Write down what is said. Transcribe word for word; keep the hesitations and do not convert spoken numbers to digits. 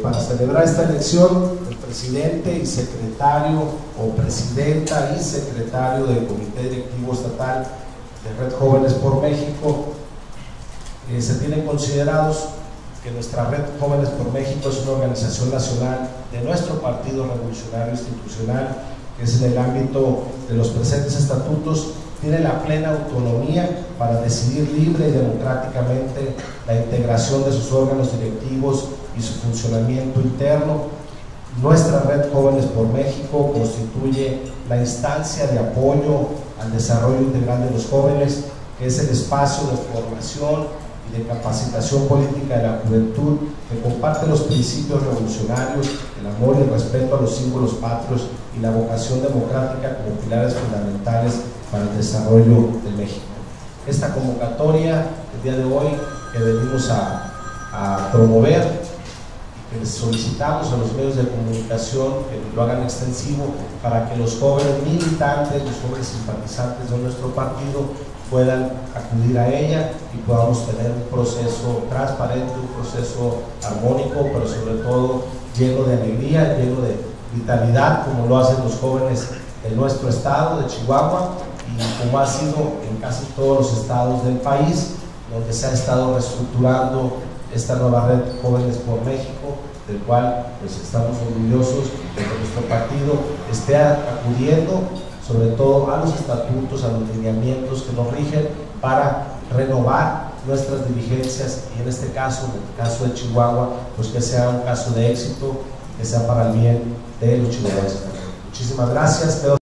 para celebrar esta elección, el presidente y secretario o presidenta y secretario del Comité Directivo Estatal de Red Jóvenes por México, eh, se tienen considerados que nuestra Red Jóvenes por México es una organización nacional de nuestro Partido Revolucionario Institucional, que es en el ámbito de los presentes estatutos, tiene la plena autonomía para decidir libre y democráticamente la integración de sus órganos directivos y su funcionamiento interno. Nuestra Red Jóvenes por México constituye la instancia de apoyo al desarrollo integral de los jóvenes, que es el espacio de formación y de capacitación política de la juventud, que comparte los principios revolucionarios, el amor y el respeto a los símbolos patrios y la vocación democrática como pilares fundamentales para el desarrollo de México. Esta convocatoria, el día de hoy, que venimos a, a promover, que les solicitamos a los medios de comunicación que lo hagan extensivo para que los jóvenes militantes, los jóvenes simpatizantes de nuestro partido puedan acudir a ella y podamos tener un proceso transparente, un proceso armónico, pero sobre todo lleno de alegría, lleno de vitalidad, como lo hacen los jóvenes de nuestro estado, de Chihuahua, y como ha sido en casi todos los estados del país, donde se ha estado reestructurando esta nueva red Jóvenes por México, del cual pues estamos orgullosos de que nuestro partido esté acudiendo sobre todo a los estatutos, a los lineamientos que nos rigen para renovar nuestras dirigencias, y en este caso, en el caso de Chihuahua, pues que sea un caso de éxito, que sea para el bien de los chihuahuenses. Muchísimas gracias.